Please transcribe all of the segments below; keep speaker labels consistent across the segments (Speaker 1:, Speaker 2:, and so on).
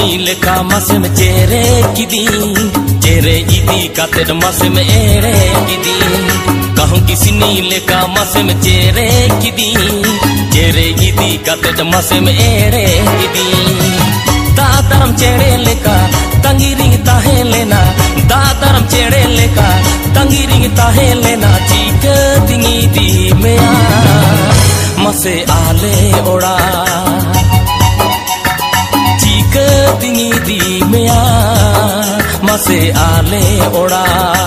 Speaker 1: leka masem chere kidi chere idi kated masem ere kidi kahun kisini leka masem chere kidi chere idi kated masem ere kidi dataram chere leka tangiring tahe lena dataram chere leka tangiring tahe lena chika dingi di mea mase ale ora dingi di mea mase ale ora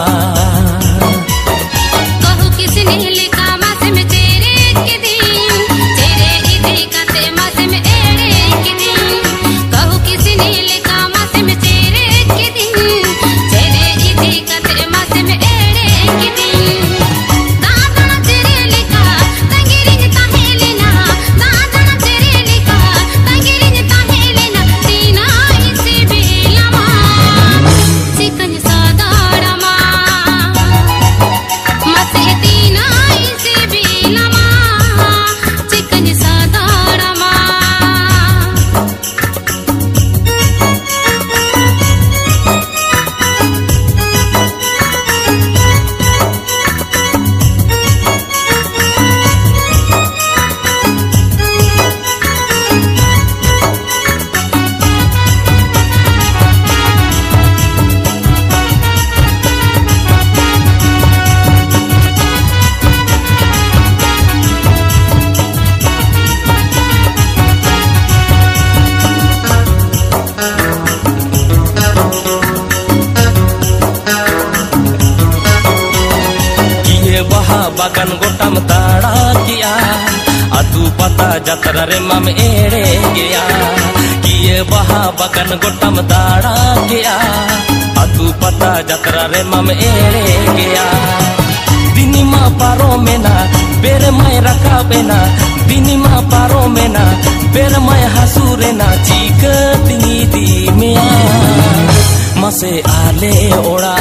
Speaker 2: kahu kisne leka masem chere kidi chere idi kate masem ere kidi kahu kisne leka masem chere kidi chere idi kate masem ere kidi daadana chere leka tangiring tahe lena daadana chere leka tangiring tahe lena tina isi belama chikan sadarama mase tina isi belama chikan sadarama
Speaker 1: bagan gotam tara kiya atu pata jatra re mam ere gaya kiye baha bagan gotam tara kiya atu pata jatra re mam ere gaya dinima paro mena bere mai rakabena dinima paro mena bere mai hasurena chika tingi di mea mase ale ora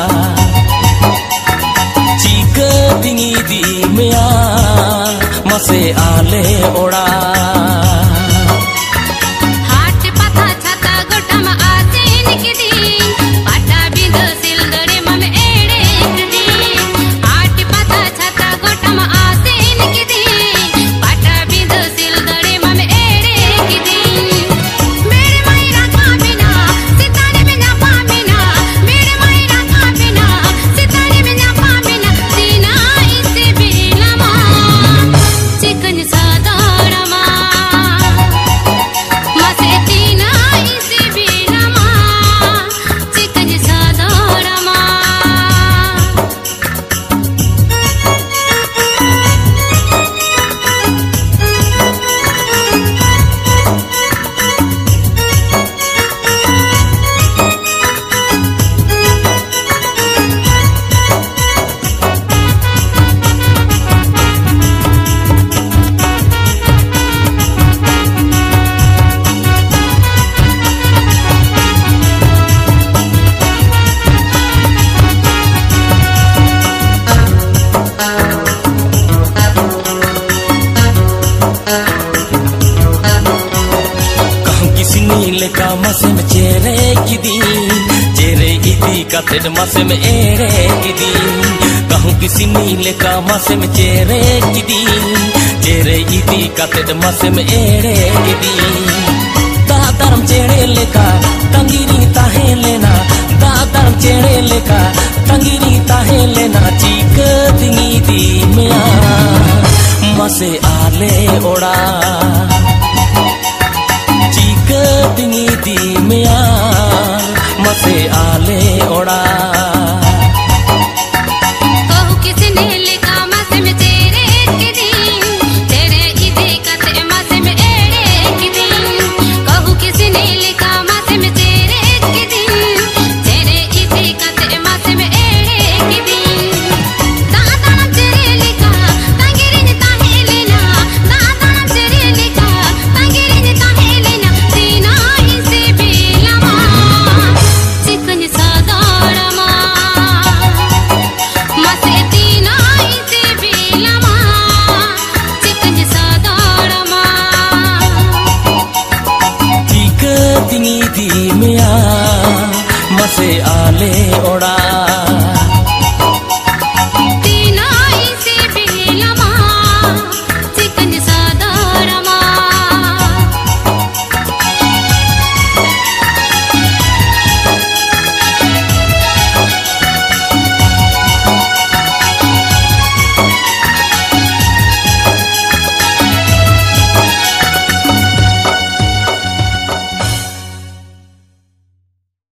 Speaker 1: dingi di mea mase ale ora
Speaker 2: हाट पथा छता गोटम आसेन किदी पाटा बिंद सिलदरे मम एड़े किदी हाट पथा छता गोटम आसेन किदी पाटा बिंद सिलदरे मम एड़े किदी मेरे माई रखा बिना सितारे में ना पामिना मेरे माई रखा बिना सितारे में ना पामिना तीना इसे बेलमा चिकन सादारमा मसे तीना इसे बेलमा चिकन सादारमा
Speaker 1: leka masem chere kidi chere idi kated masem ere kidi kahun kisini leka masem chere kidi chere idi kated masem ere kidi dataram chere leka tangiri tahe lena dataram chere leka tangiri tahe lena chika dingi di mea mase ale ora dingi di mea mase ale ora
Speaker 2: kahu kisne leka masem chere kidi chere idi kate masem ere kidi kahu kisne leka masem chere kidi chere idi kate masem ere kidi daadana chere leka tangiring tahe lena daadana chere leka tangiring tahe lena tina isi belama
Speaker 1: singi di mea mase ale